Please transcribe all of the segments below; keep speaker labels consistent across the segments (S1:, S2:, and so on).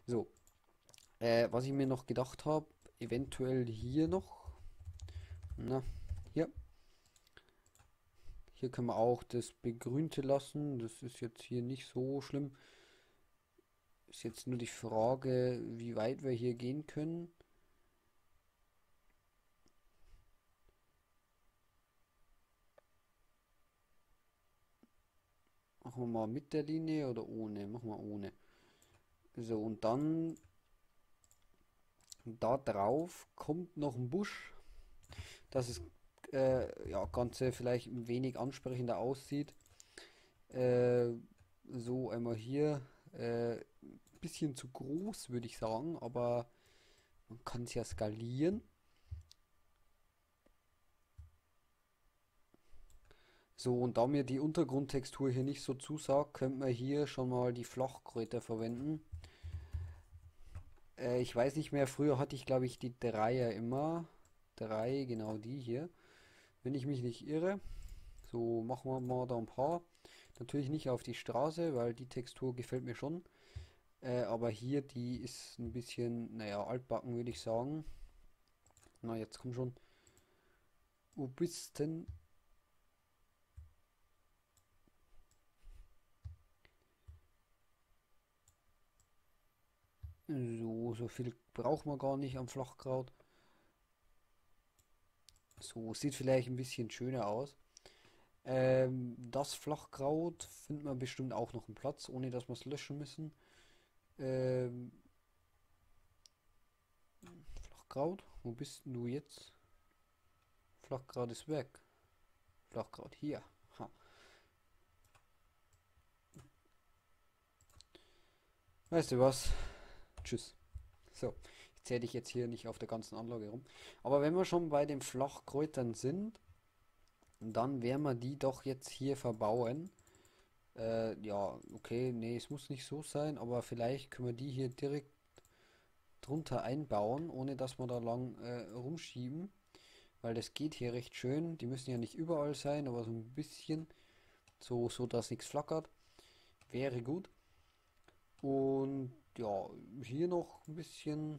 S1: So, was ich mir noch gedacht habe, eventuell hier noch. Na, hier. Hier können wir auch das Begrünte lassen. Das ist jetzt hier nicht so schlimm. Ist jetzt nur die Frage, wie weit wir hier gehen können. Machen wir mal mit der Linie oder ohne? Machen wir ohne. So, und dann da drauf kommt noch ein Busch, dass das ja, Ganze vielleicht ein wenig ansprechender aussieht. Äh, so einmal hier. Bisschen zu groß, würde ich sagen, aber man kann es ja skalieren. So, und da mir die Untergrundtextur hier nicht so zusagt, könnte man hier schon mal die Flachkräuter verwenden. Ich weiß nicht mehr, früher hatte ich glaube ich die Dreier immer. Drei, genau die hier. Wenn ich mich nicht irre. So, machen wir mal da ein paar. Natürlich nicht auf die Straße, weil die Textur gefällt mir schon. Aber hier, die ist ein bisschen, naja, altbacken würde ich sagen. Na, jetzt komm schon. Wo bist denn? So, so viel braucht man gar nicht am Flachkraut. So, sieht vielleicht ein bisschen schöner aus. Das Flachkraut findet man bestimmt auch noch einen Platz, ohne dass wir es löschen müssen. Ähm, Flachkraut, wo bist denn du jetzt? Flachkraut ist weg. Flachkraut hier. Ha. Weißt du was? Tschüss. So, jetzt zähle ich jetzt hier nicht auf der ganzen Anlage rum. Aber wenn wir schon bei den Flachkräutern sind, dann werden wir die doch jetzt hier verbauen. Ja, okay, nee, es muss nicht so sein, aber vielleicht können wir die hier direkt drunter einbauen, ohne dass wir da lang rumschieben, weil das geht hier recht schön. Die müssen ja nicht überall sein, aber so ein bisschen, so dass nichts flackert, wäre gut. Und ja, hier noch ein bisschen.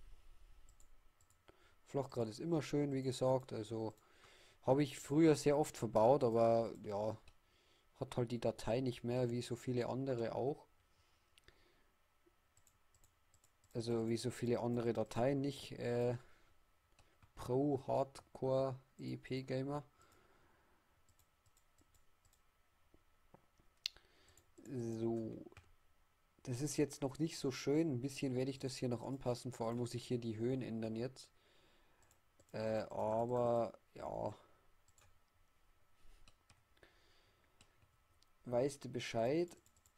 S1: Flachgrad ist immer schön, wie gesagt. Also habe ich früher sehr oft verbaut, aber ja, hat halt die Datei nicht mehr, wie so viele andere auch. Also wie so viele andere Dateien nicht. Pro Hardcore EP Gamer. So, das ist jetzt noch nicht so schön. Ein bisschen werde ich das hier noch anpassen. Vor allem muss ich hier die Höhen ändern jetzt. Aber ja, weißt du Bescheid.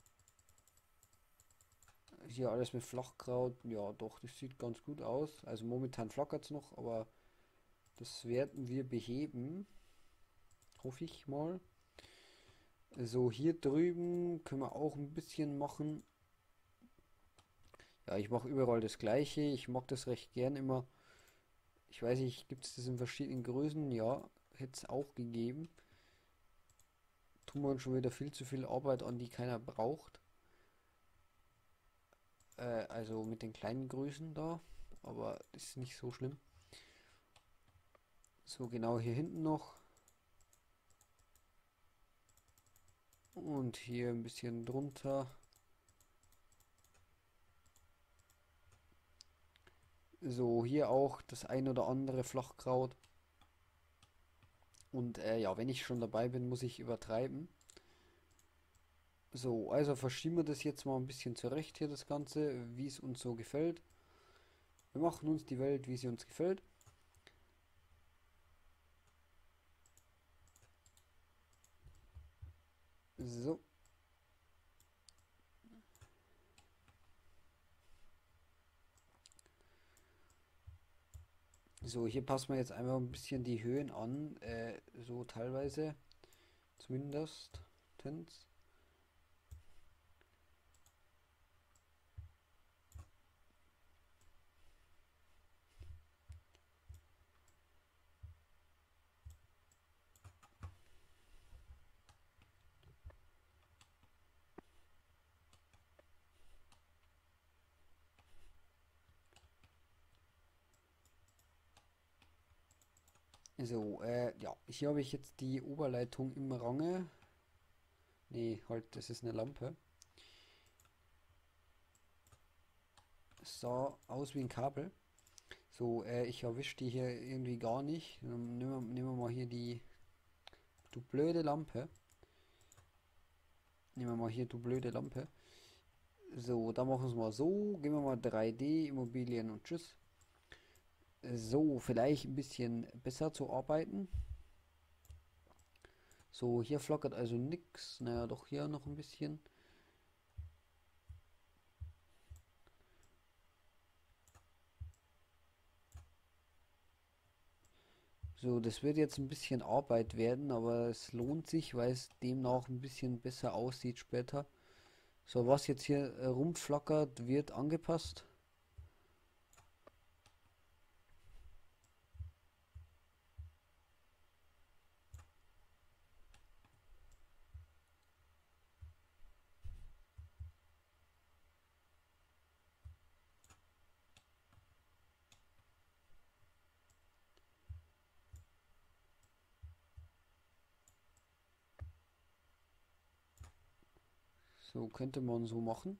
S1: Hier alles mit Flachkraut. Ja, doch, das sieht ganz gut aus. Also momentan flackert es noch, aber das werden wir beheben. Hoffe ich mal. So, hier drüben können wir auch ein bisschen machen. Ja, ich mache überall das gleiche. Ich mag das recht gern immer. Ich weiß nicht, gibt es das in verschiedenen Größen? Ja, hätte es auch gegeben. Tun wir uns schon wieder viel zu viel Arbeit an, die keiner braucht. Also mit den kleinen Größen da. Aber das ist nicht so schlimm. So, genau hier hinten noch. Und hier ein bisschen drunter. So, hier auch das ein oder andere Flachkraut. Und ja, wenn ich schon dabei bin, muss ich übertreiben. So, also verschieben wir das jetzt mal ein bisschen zurecht hier, das Ganze, wie es uns so gefällt. Wir machen uns die Welt, wie sie uns gefällt. So, so hier passen wir jetzt einfach ein bisschen die Höhen an, so teilweise, zumindest. So, ja, hier habe ich jetzt die Oberleitung im Range. Nee, halt, das ist eine Lampe. Sah aus wie ein Kabel. So, ich erwische die hier irgendwie gar nicht. Dann nehmen wir mal hier du blöde Lampe. Nehmen wir mal hier, du blöde Lampe. So, dann machen wir es mal so. Gehen wir mal 3D, Immobilien und tschüss. So, vielleicht ein bisschen besser zu arbeiten. So, hier flackert also nichts. Naja, doch hier noch ein bisschen. So, das wird jetzt ein bisschen Arbeit werden, aber es lohnt sich, weil es demnach ein bisschen besser aussieht später. So, was jetzt hier rumflackert, wird angepasst. So könnte man so machen.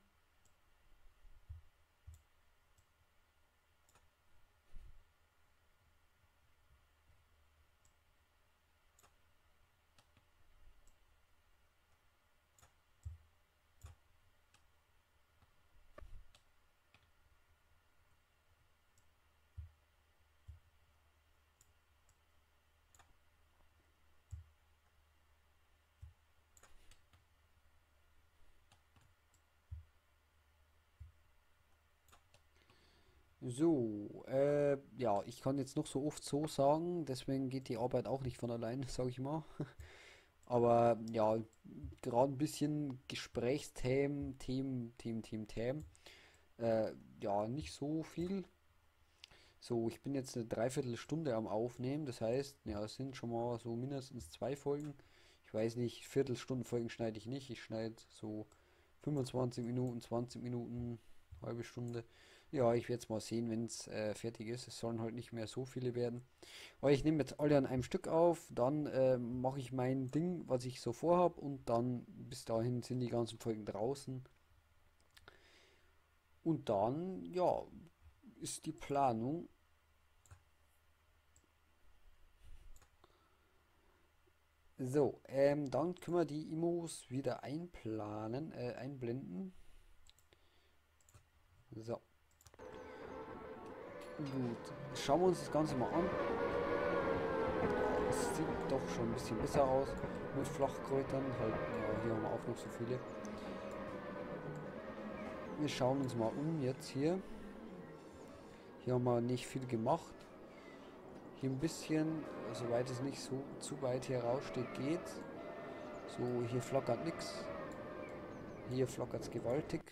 S1: So, ja, ich kann jetzt noch so oft so sagen, deswegen geht die Arbeit auch nicht von allein, sage ich mal. Aber ja, gerade ein bisschen Themen. Ja, nicht so viel. So, ich bin jetzt eine Dreiviertelstunde am Aufnehmen, das heißt, ja, es sind schon mal so mindestens 2 Folgen. Ich weiß nicht, Viertelstundenfolgen schneide ich nicht. Ich schneide so 25 Minuten, 20 Minuten, halbe Stunde. Ja, ich werde es mal sehen, wenn es fertig ist. Es sollen halt nicht mehr so viele werden. Aber ich nehme jetzt alle an einem Stück auf, dann mache ich mein Ding, was ich so vorhab, und dann bis dahin sind die ganzen Folgen draußen. Und dann, ja, ist die Planung. So, dann können wir die Immos wieder einblenden. So, gut. Schauen wir uns das Ganze mal an. Es sieht doch schon ein bisschen besser aus mit Flachkräutern. Halt, ja, hier haben wir auch noch so viele. Wir schauen uns mal um jetzt hier. Hier haben wir nicht viel gemacht. Hier ein bisschen, soweit es nicht so zu weit hier raussteht, geht. So, hier flackert nichts. Hier flackert es gewaltig.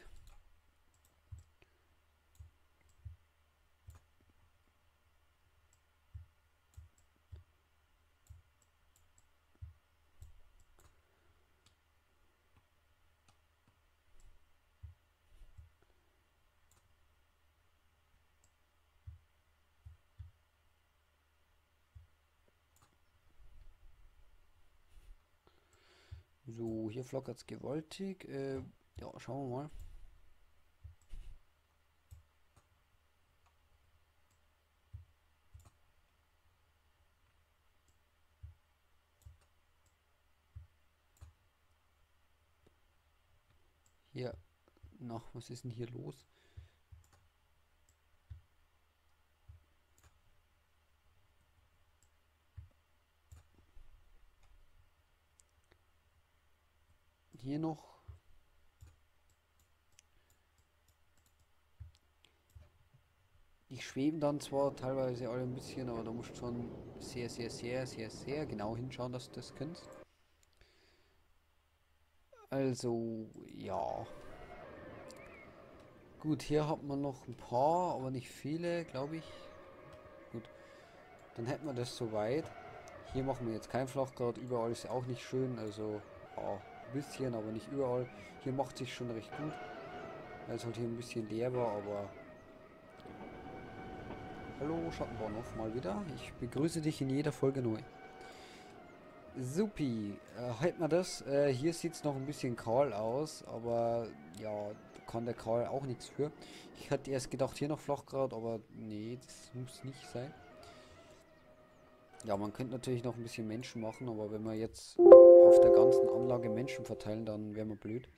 S1: So, hier flackert es gewaltig. Ja, schauen wir mal. Hier, was ist denn hier los? Hier noch. Die schweben dann zwar teilweise alle ein bisschen, aber da musst du schon sehr genau hinschauen, dass du das kannst. Also, ja. Gut, hier hat man noch ein paar, aber nicht viele, glaube ich. Gut, dann hätten wir das soweit. Hier machen wir jetzt kein Flachgrad, überall ist auch nicht schön, also ja, ein bisschen, aber nicht überall. Hier macht sich schon recht gut, weil es halt hier ein bisschen leer war, aber Hallo Schattenbornow mal wieder. Ich begrüße dich in jeder Folge neu. Supi, hält man das. Hier sieht es noch ein bisschen kahl aus, aber ja, kann der Karl auch nichts für. Ich hatte erst gedacht, hier noch Flachgrad, aber nee, das muss nicht sein. Ja, man könnte natürlich noch ein bisschen Menschen machen, aber wenn wir jetzt auf der ganzen Anlage Menschen verteilen, dann wären wir blöd.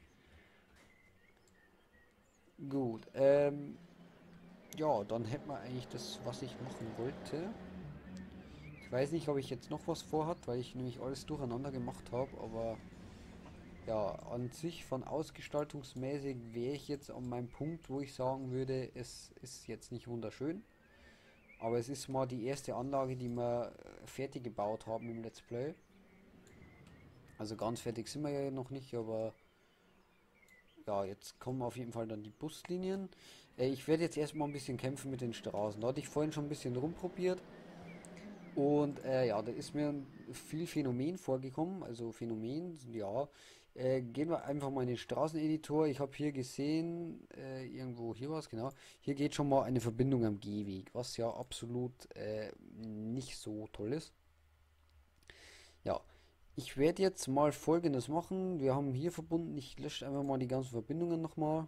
S1: Gut, ja, dann hätten wir eigentlich das, was ich machen wollte. Ich weiß nicht, ob ich jetzt noch was vorhat, weil ich nämlich alles durcheinander gemacht habe, aber ja, an sich von ausgestaltungsmäßig wäre ich jetzt an meinem Punkt, wo ich sagen würde, es ist jetzt nicht wunderschön, aber es ist mal die erste Anlage, die wir fertig gebaut haben im Let's Play. Also ganz fertig sind wir ja noch nicht, aber ja, jetzt kommen auf jeden Fall dann die Buslinien. Ich werde jetzt erstmal ein bisschen kämpfen mit den Straßen. Da hatte ich vorhin schon ein bisschen rumprobiert. Und ja, da ist mir viel Phänomen vorgekommen. Also Phänomen, ja. Gehen wir einfach mal in den Straßeneditor. Ich habe hier gesehen, irgendwo hier war es, genau. Hier geht schon mal eine Verbindung am Gehweg, was ja absolut nicht so toll ist. Ja, ich werde jetzt mal Folgendes machen. Wir haben hier verbunden. Ich lösche einfach mal die ganzen Verbindungen nochmal.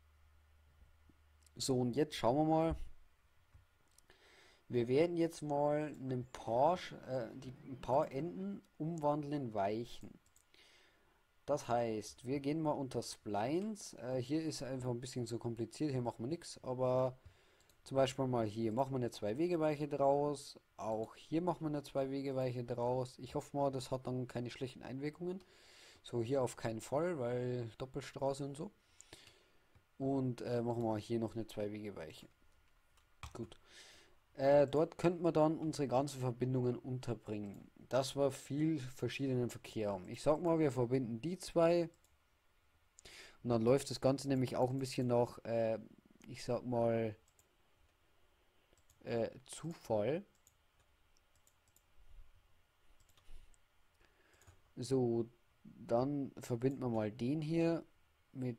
S1: So, und jetzt schauen wir mal. Wir werden jetzt mal ein paar Enden umwandeln in Weichen. Das heißt, wir gehen mal unter Splines. Hier ist einfach ein bisschen so kompliziert, hier machen wir nichts, aber zum Beispiel mal hier machen wir eine Zwei-Wege-Weiche draus. Auch hier machen wir eine Zwei-Wege-Weiche draus. Ich hoffe mal, das hat dann keine schlechten Einwirkungen. So, hier auf keinen Fall, weil Doppelstraße und so. Und machen wir hier noch eine Zwei-Wege-Weiche. Gut. Dort könnte man dann unsere ganzen Verbindungen unterbringen. Das war viel verschiedenen Verkehr. Ich sag mal, wir verbinden die zwei und dann läuft das Ganze nämlich auch ein bisschen nach, ich sag mal, Zufall. So, dann verbinden wir mal den hier mit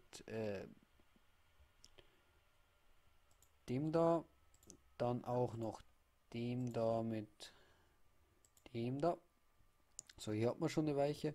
S1: dem da, dann auch noch dem da mit dem da. So, hier hat man schon eine Weiche.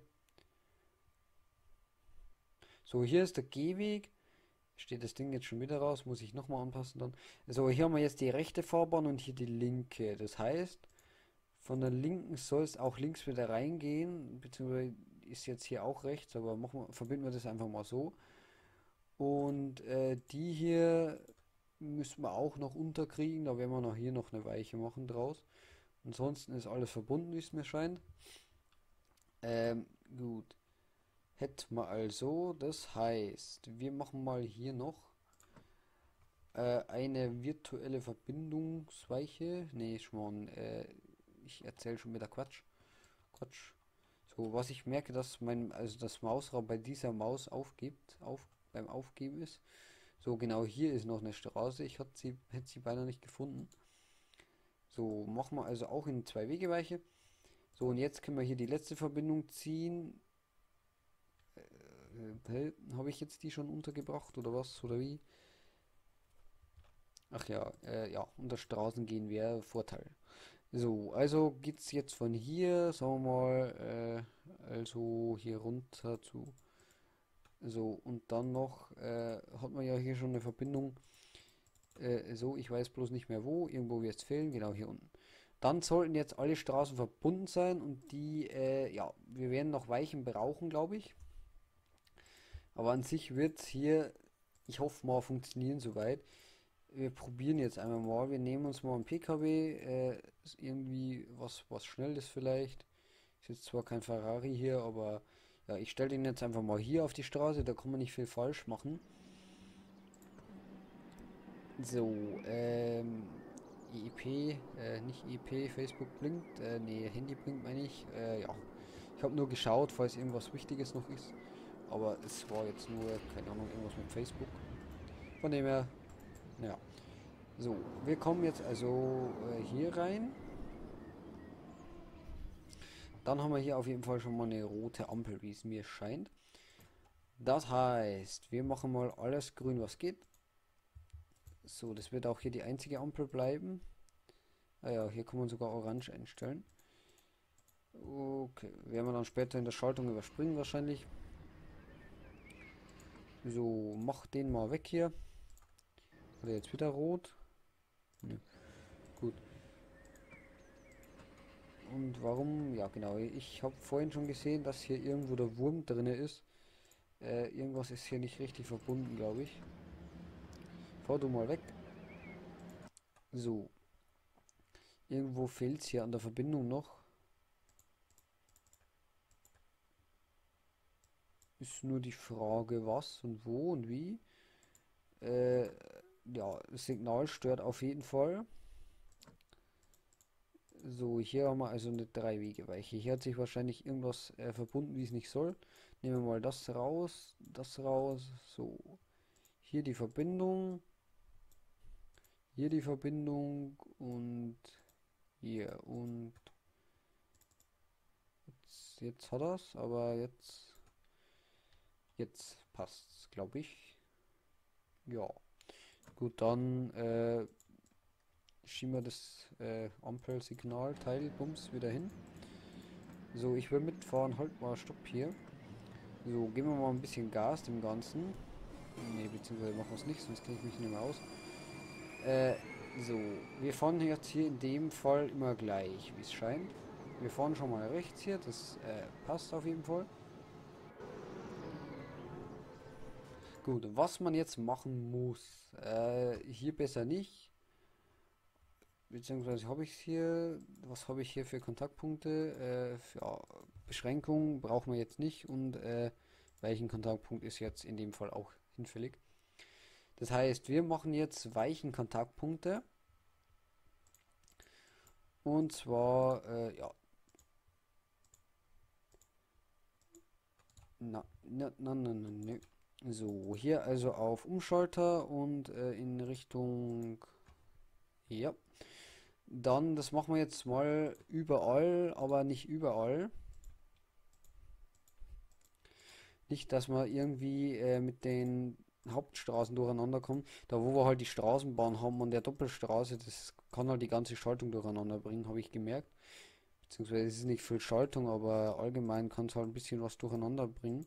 S1: So, hier ist der Gehweg. Steht das Ding jetzt schon wieder raus? Muss ich nochmal anpassen dann. So, hier haben wir jetzt die rechte Fahrbahn und hier die linke. Das heißt, von der linken soll es auch links wieder reingehen. Beziehungsweise ist jetzt hier auch rechts, aber verbinden wir das einfach mal so. Und die hier müssen wir auch noch unterkriegen. Da werden wir noch hier noch eine Weiche machen draus. Ansonsten ist alles verbunden, wie es mir scheint. Gut. Hätten wir also, das heißt, wir machen mal hier noch eine virtuelle Verbindungsweiche. Nee, schon, ich erzähle schon wieder Quatsch. Quatsch. So, was ich merke, dass also das Mausrad bei dieser Maus beim Aufgeben ist. So, genau hier ist noch eine Straße. Hätte sie beinahe nicht gefunden. So, machen wir also auch in zwei Wegeweiche. So, und jetzt können wir hier die letzte Verbindung ziehen. Habe ich jetzt die schon untergebracht oder was? Oder wie? Ach ja, ja, unter Straßen gehen wäre Vorteil. So, also geht's jetzt von hier, sagen wir mal, also hier runter zu. So, und dann noch, hat man ja hier schon eine Verbindung. So, ich weiß bloß nicht mehr wo, irgendwo wird es fehlen, genau hier unten. Dann sollten jetzt alle Straßen verbunden sein und die, ja, wir werden noch Weichen brauchen, glaube ich. Aber an sich wird es hier, ich hoffe mal, funktionieren soweit. Wir probieren jetzt einmal mal. Wir nehmen uns mal einen PKW, ist irgendwie was Schnelles vielleicht. Ist jetzt zwar kein Ferrari hier, aber ja, ich stelle den jetzt einfach mal hier auf die Straße, da kann man nicht viel falsch machen. So, EEP, nicht EEP, Facebook blinkt, nee, Handy blinkt meine ich, ja. Ich habe nur geschaut, falls irgendwas Wichtiges noch ist, aber es war jetzt nur, keine Ahnung, irgendwas mit Facebook. Von dem her, ja. So, wir kommen jetzt also hier rein. Dann haben wir hier auf jeden Fall schon mal eine rote Ampel, wie es mir scheint. Das heißt, wir machen mal alles grün, was geht. So, das wird auch hier die einzige Ampel bleiben. Ah ja, hier kann man sogar orange einstellen. Okay, werden wir dann später in der Schaltung überspringen wahrscheinlich. So, mach den mal weg hier. Oder jetzt wieder rot? Nö, gut. Und warum? Ja, genau. Ich habe vorhin schon gesehen, dass hier irgendwo der Wurm drin ist. Irgendwas ist hier nicht richtig verbunden, glaube ich. Fahr du mal weg. So, irgendwo fehlt es hier an der Verbindung noch. Ist nur die Frage, was und wo und wie. Äh, ja, das Signal stört auf jeden Fall. So, hier haben wir also eine Drei-Wege-Weiche. Hier hat sich wahrscheinlich irgendwas verbunden, wie es nicht soll. Nehmen wir mal das raus, das raus. So, hier die Verbindung, hier die Verbindung und hier. Und jetzt hat er's, aber jetzt passt's, glaube ich. Ja, gut, dann schieben wir das Ampelsignalteil Bums wieder hin. So, ich will mitfahren, halt mal Stopp hier. So, geben wir mal ein bisschen Gas dem Ganzen. Ne, beziehungsweise machen wir es nicht, sonst kenne ich mich nicht mehr aus. Äh, so, wir fahren jetzt hier in dem Fall immer gleich, wie es scheint. Wir fahren schon mal rechts hier, das passt auf jeden Fall. Gut, was man jetzt machen muss, hier besser nicht. Beziehungsweise habe ich es hier, was habe ich hier für Kontaktpunkte? Ja, Beschränkung brauchen wir jetzt nicht und welchen Kontaktpunkt ist jetzt in dem Fall auch hinfällig. Das heißt, wir machen jetzt weichen Kontaktpunkte und zwar, ja, na. So, hier also auf Umschalter und in Richtung, ja. Dann, das machen wir jetzt mal überall, aber nicht überall. Nicht, dass wir irgendwie mit den Hauptstraßen durcheinander kommen. Da wo wir halt die Straßenbahn haben und der Doppelstraße, das kann halt die ganze Schaltung durcheinander bringen, habe ich gemerkt. Beziehungsweise es ist nicht viel Schaltung, aber allgemein kann es halt ein bisschen was durcheinander bringen.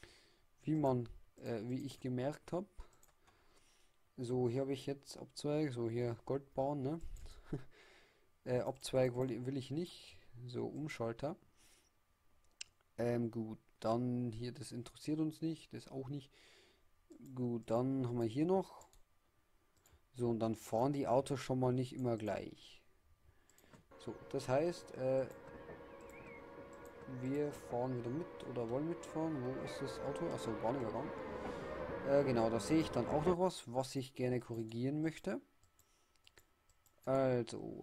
S1: Wie ich gemerkt habe. So, hier habe ich jetzt Abzweig, so hier Goldbahn, ne? Abzweig will ich nicht. So, Umschalter. Gut, dann hier, das interessiert uns nicht, das auch nicht. Gut, dann haben wir hier noch. So, und dann fahren die Autos schon mal nicht immer gleich. So, das heißt, wir fahren wieder mit oder wollen mitfahren. Wo ist das Auto? Achso, Bahnübergang. Genau, da sehe ich dann auch noch was ich gerne korrigieren möchte. Also,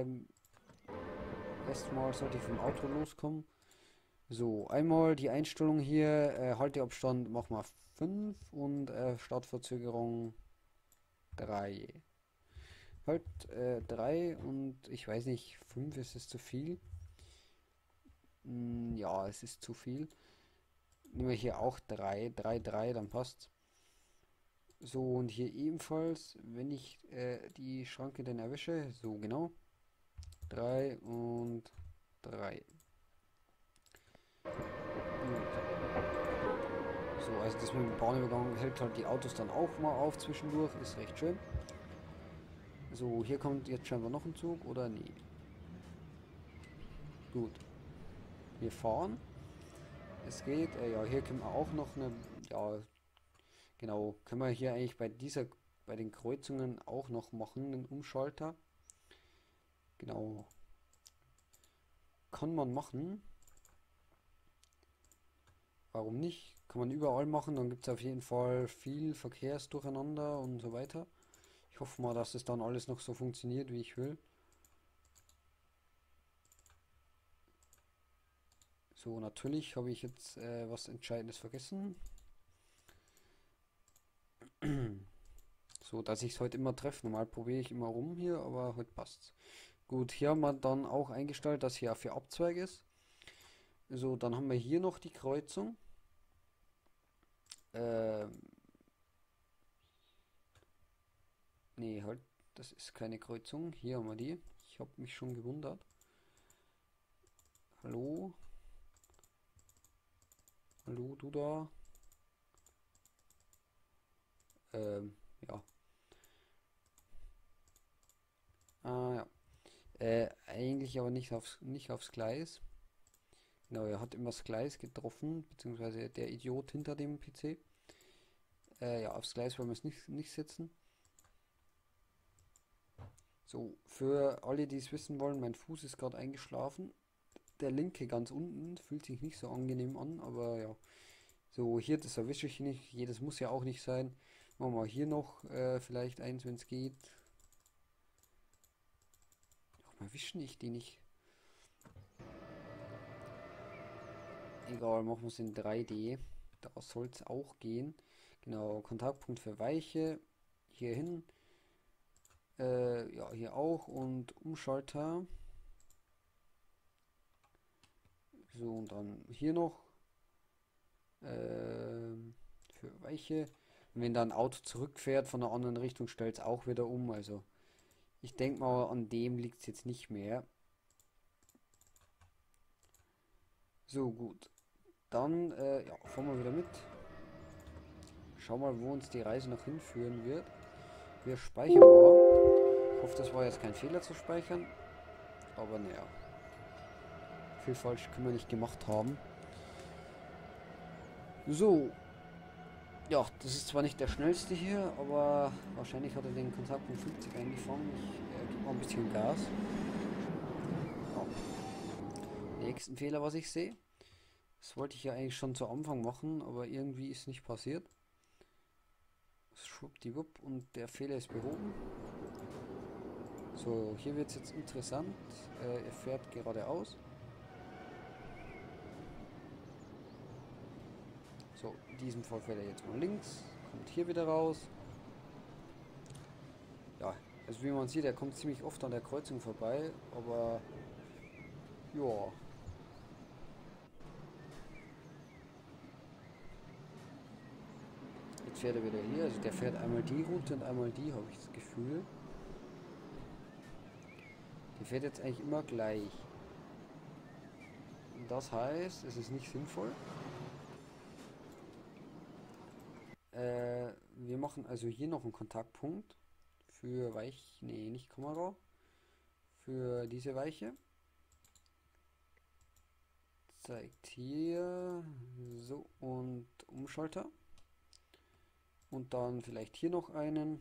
S1: erstmal sollte ich vom Auto loskommen. So, einmal die Einstellung hier, Halteabstand machen wir 5 und Startverzögerung 3. Halt 3 und ich weiß nicht, 5 ist es zu viel. Ja, es ist zu viel. Nehmen wir hier auch 3, 3, 3, dann passt. So, und hier ebenfalls, wenn ich die Schranke dann erwische, so genau. 3 und 3. So, also das mit dem Bahnübergang hält halt die Autos dann auch mal auf zwischendurch, ist recht schön. So, hier kommt jetzt scheinbar noch ein Zug, oder nee? Gut. Wir fahren. Es geht, ja, hier können wir auch noch eine, ja, genau, können wir hier eigentlich bei den Kreuzungen auch noch machen, einen Umschalter. Genau, kann man machen. Warum nicht? Kann man überall machen, dann gibt es auf jeden Fall viel Verkehrsdurcheinander und so weiter. Ich hoffe mal, dass es dann alles noch so funktioniert, wie ich will. So, natürlich habe ich jetzt was Entscheidendes vergessen. So, dass ich es heute immer treffe. Normal probiere ich immer rum hier, aber heute passt's. Gut, hier haben wir dann auch eingestellt, dass hier für Abzweig ist. So, dann haben wir hier noch die Kreuzung. Ähm, Nee, halt, das ist keine Kreuzung. Hier haben wir die. Ich habe mich schon gewundert. Hallo? Hallo, du da? Ja. Ah, ja. Eigentlich aber nicht aufs Gleis. Genau, er hat immer das Gleis getroffen, beziehungsweise der Idiot hinter dem PC. Ja, aufs Gleis wollen wir es nicht setzen. So, für alle, die es wissen wollen, mein Fuß ist gerade eingeschlafen. Der linke ganz unten fühlt sich nicht so angenehm an, aber ja. So, hier, das erwische ich nicht. Jedes muss ja auch nicht sein. Machen wir hier noch vielleicht eins, wenn es geht. Warum erwischen ich die nicht? Egal, machen wir es in 3D. Da soll es auch gehen. Genau, Kontaktpunkt für Weiche. Hier hin. Ja, hier auch. Und Umschalter. So, und dann hier noch. Für Weiche. Und wenn da ein Auto zurückfährt von der anderen Richtung, stellt es auch wieder um. Also, ich denke mal, an dem liegt es jetzt nicht mehr. So, gut. Dann ja, fahren wir wieder mit. Schau mal, wo uns die Reise noch hinführen wird. Wir speichern mal. Ich hoffe, das war jetzt kein Fehler zu speichern. Aber naja, viel falsch können wir nicht gemacht haben. So, ja, das ist zwar nicht der schnellste hier, aber wahrscheinlich hat er den Kontaktpunkt 50 eingefangen. Ich gebe mal ein bisschen Gas. Ja. Nächsten Fehler, was ich sehe. Das wollte ich ja eigentlich schon zu Anfang machen, aber irgendwie ist nicht passiert. Schwuppdiwupp und der Fehler ist behoben. So, hier wird es jetzt interessant. Er fährt geradeaus. So, in diesem Fall fährt er jetzt mal links. Kommt hier wieder raus. Ja, also wie man sieht, er kommt ziemlich oft an der Kreuzung vorbei. Aber, ja. Jetzt fährt er wieder hier. Also der fährt einmal die Route und einmal die, habe ich das Gefühl. Der fährt jetzt eigentlich immer gleich. Das heißt, es ist nicht sinnvoll. Wir machen also hier noch einen Kontaktpunkt für nee, nicht Kamera, für diese Weiche. Zeigt hier, so, und Umschalter. Und dann vielleicht hier noch einen.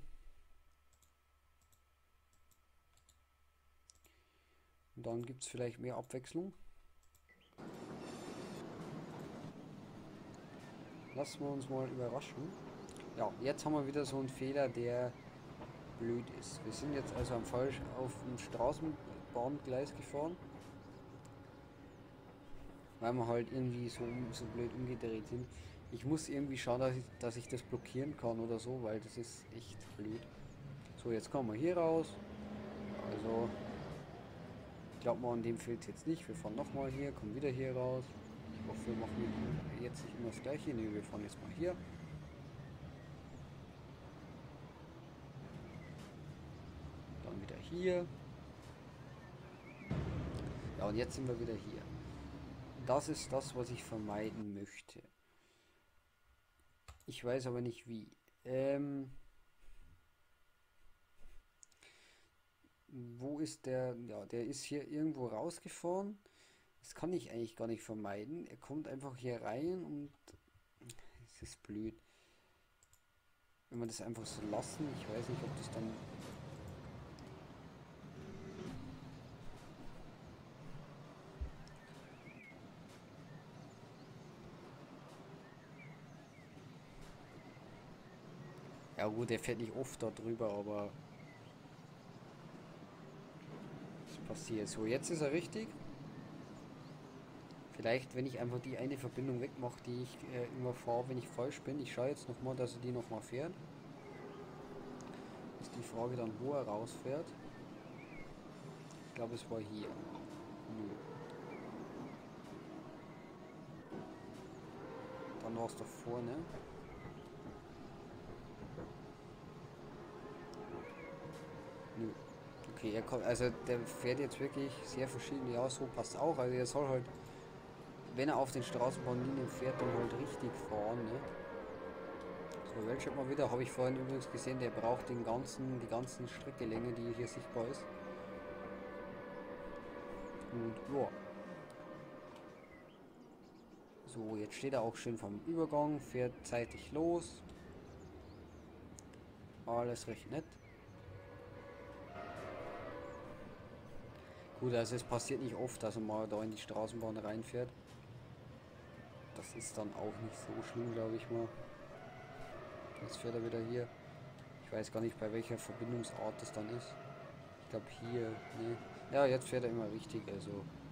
S1: Und dann gibt es vielleicht mehr Abwechslung. Lassen wir uns mal überraschen. Ja, jetzt haben wir wieder so einen Fehler, der blöd ist. Wir sind jetzt also auf dem Straßenbahngleis gefahren, weil wir halt irgendwie so blöd umgedreht sind. Ich muss irgendwie schauen, dass ich das blockieren kann oder so, weil das ist echt blöd. So, jetzt kommen wir hier raus. Also, ich glaube mal, an dem fehlt es jetzt nicht. Wir fahren nochmal hier, kommen wieder hier raus. Ich hoffe, wir machen jetzt nicht immer das gleiche. Ne, wir fahren jetzt mal hier. Dann wieder hier. Ja, und jetzt sind wir wieder hier. Das ist das, was ich vermeiden möchte. Ich weiß aber nicht wie. Wo ist der? Ja, der ist hier irgendwo rausgefahren. Das kann ich eigentlich gar nicht vermeiden. Er kommt einfach hier rein und es ist blöd. Wenn wir das einfach so lassen, ich weiß nicht, ob das dann. Ja gut, der fährt nicht oft da drüber, aber es passiert. So, jetzt ist er richtig. Vielleicht, wenn ich einfach die eine Verbindung wegmache, die ich immer fahre, wenn ich falsch bin. Ich schaue jetzt nochmal, dass er die nochmal fährt. Ist die Frage dann, wo er rausfährt. Ich glaube, es war hier. Nö. Dann war es da vorne. Nö. Okay, er kommt, also der fährt jetzt wirklich sehr verschieden. Ja, so passt auch. Also er soll halt, wenn er auf den Straßenbahnlinien fährt, dann halt richtig fahren, ne? So, welche mal wieder, habe ich vorhin übrigens gesehen, der braucht die ganzen Streckelänge, die hier sichtbar ist. Und ja. So, jetzt steht er auch schön vom Übergang, fährt zeitig los. Alles recht nett. Gut, also es passiert nicht oft, dass er mal da in die Straßenbahn reinfährt. Das ist dann auch nicht so schlimm, glaube ich mal. Jetzt fährt er wieder hier. Ich weiß gar nicht, bei welcher Verbindungsart das dann ist. Ich glaube hier, nee. Ja, jetzt fährt er immer richtig, also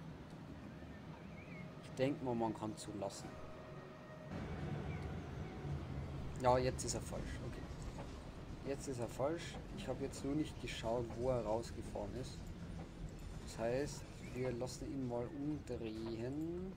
S1: ich denke mal, man kann zulassen. Ja, jetzt ist er falsch, okay. Jetzt ist er falsch. Ich habe jetzt nur nicht geschaut, wo er rausgefahren ist. Das heißt, wir lassen ihn mal umdrehen.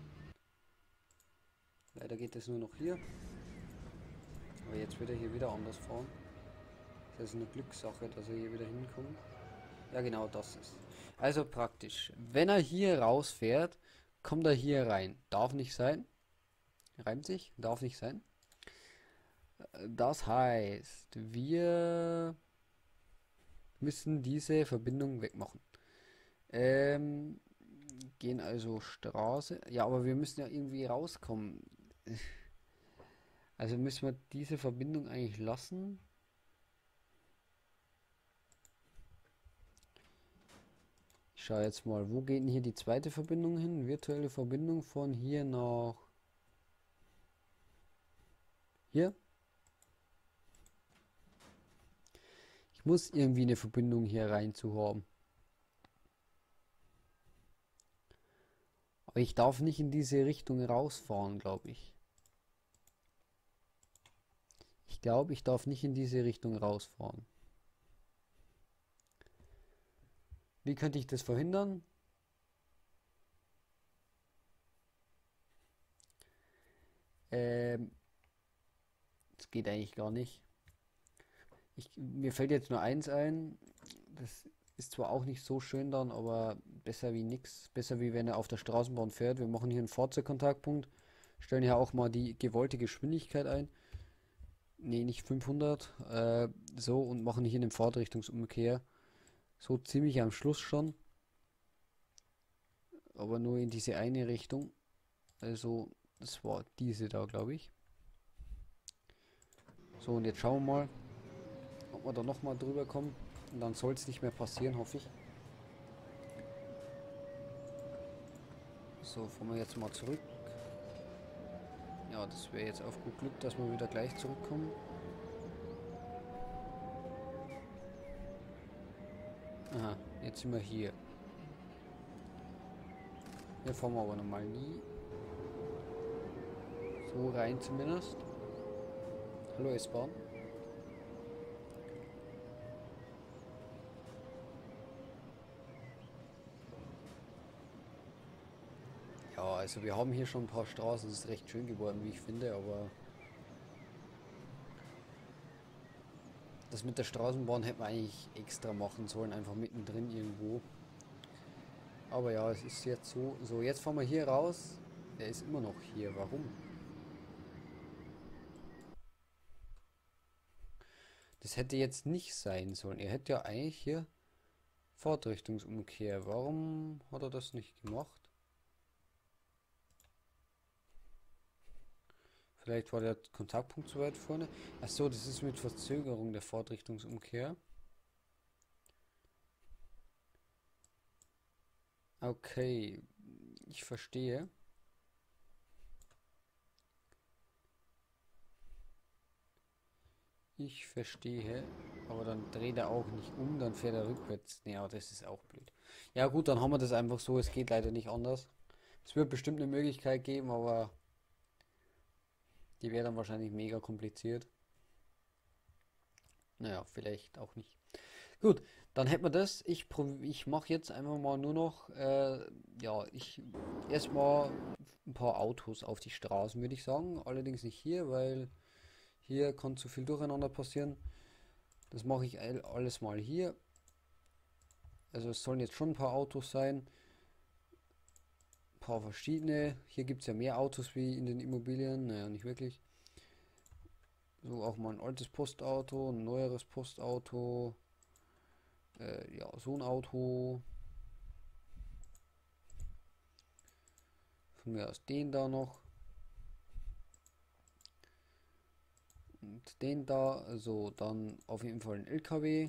S1: Leider geht es nur noch hier. Aber jetzt wird er hier wieder anders fahren. Das ist eine Glückssache, dass er hier wieder hinkommt. Ja, genau das ist. Also praktisch. Wenn er hier rausfährt, kommt er hier rein. Darf nicht sein. Reimt sich. Darf nicht sein. Das heißt, wir müssen diese Verbindung wegmachen. Ähm, gehen also Straße. Ja, aber wir müssen ja irgendwie rauskommen. Also müssen wir diese Verbindung eigentlich lassen. Ich schaue jetzt mal, wo geht denn hier die zweite Verbindung hin? Virtuelle Verbindung von hier nach hier. Ich muss irgendwie eine Verbindung hier rein zu haben. Aber ich darf nicht in diese Richtung rausfahren, glaube ich. Ich glaube, ich darf nicht in diese Richtung rausfahren. Wie könnte ich das verhindern? Das geht eigentlich gar nicht. Mir fällt jetzt nur eins ein. Das ist zwar auch nicht so schön dann, aber besser wie nix. Besser wie wenn er auf der Straßenbahn fährt. Wir machen hier einen Fahrzeugkontaktpunkt. Stellen hier auch mal die gewollte Geschwindigkeit ein. Nee, nicht 500. So und machen hier einen Fahrtrichtungsumkehr. So ziemlich am Schluss schon. Aber nur in diese eine Richtung. Also, das war diese da, glaube ich. So, und jetzt schauen wir mal, ob wir da nochmal drüber kommen. Und dann soll es nicht mehr passieren, hoffe ich. So, fahren wir jetzt mal zurück. Ja, das wäre jetzt auf gut Glück, dass wir wieder gleich zurückkommen. Aha, jetzt sind wir hier. Hier fahren wir aber nochmal nie. So rein zumindest. Hallo S-Bahn. Ja, also wir haben hier schon ein paar Straßen. Das ist recht schön geworden, wie ich finde, aber das mit der Straßenbahn hätten wir eigentlich extra machen sollen, einfach mittendrin irgendwo. Aber ja, es ist jetzt so. So, jetzt fahren wir hier raus. Der ist immer noch hier. Warum? Das hätte jetzt nicht sein sollen. Er hätte ja eigentlich hier Fahrtrichtungsumkehr. Warum hat er das nicht gemacht? Vielleicht war der Kontaktpunkt zu weit vorne. Achso, das ist mit Verzögerung der Fahrtrichtungsumkehr. Okay, ich verstehe. Ich verstehe. Aber dann dreht er auch nicht um, dann fährt er rückwärts. Ja, das ist auch blöd. Ja gut, dann haben wir das einfach so. Es geht leider nicht anders. Es wird bestimmt eine Möglichkeit geben, aber die wäre dann wahrscheinlich mega kompliziert. Naja, vielleicht auch nicht. Gut, dann hätten wir das. Ich mache jetzt einfach mal nur noch, ja, ich erstmal ein paar Autos auf die Straßen, würde ich sagen. Allerdings nicht hier, weil hier kann zu viel Durcheinander passieren. Das mache ich alles mal hier. Also es sollen jetzt schon ein paar Autos sein. Ein paar verschiedene. Hier gibt es ja mehr Autos wie in den Immobilien. Naja, nicht wirklich. So auch mal ein altes Postauto, ein neueres Postauto. Ja, so ein Auto. Von mir aus den da noch. Und den da. Also dann auf jeden Fall ein LKW.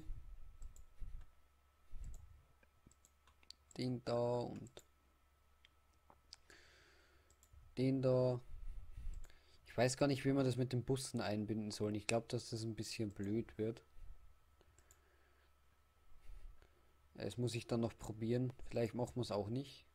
S1: Den da und den da. Ich weiß gar nicht, wie man das mit den Bussen einbinden soll. Ich glaube, dass das ein bisschen blöd wird. Das muss ich dann noch probieren. Vielleicht machen wir es auch nicht.